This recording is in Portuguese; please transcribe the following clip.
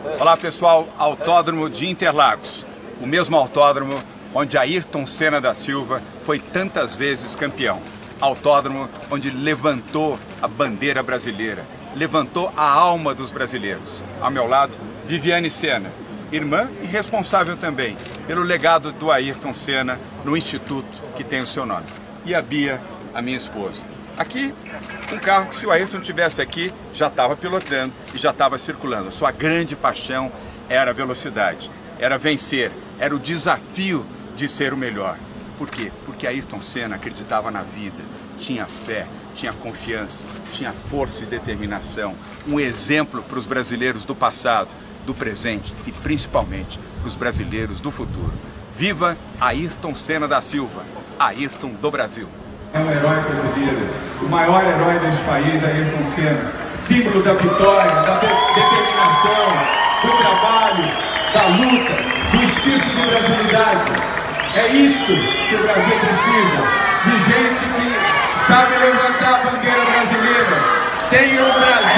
Olá pessoal, Autódromo de Interlagos, o mesmo autódromo onde Ayrton Senna da Silva foi tantas vezes campeão. Autódromo onde levantou a bandeira brasileira, levantou a alma dos brasileiros. Ao meu lado, Viviane Senna, irmã e responsável também pelo legado do Ayrton Senna no instituto que tem o seu nome. E a Bia, a minha esposa. Aqui, um carro que se o Ayrton tivesse aqui, já estava pilotando e já estava circulando. Sua grande paixão era a velocidade, era vencer, era o desafio de ser o melhor. Por quê? Porque Ayrton Senna acreditava na vida, tinha fé, tinha confiança, tinha força e determinação. Um exemplo para os brasileiros do passado, do presente e principalmente para os brasileiros do futuro. Viva Ayrton Senna da Silva, Ayrton do Brasil! É um herói brasileiro, o maior herói deste país, Ayrton Senna, símbolo da vitória, da determinação, do trabalho, da luta, do espírito de brasilidade. É isso que o Brasil precisa, de gente que sabe levantar a bandeira brasileira. Tem um Brasil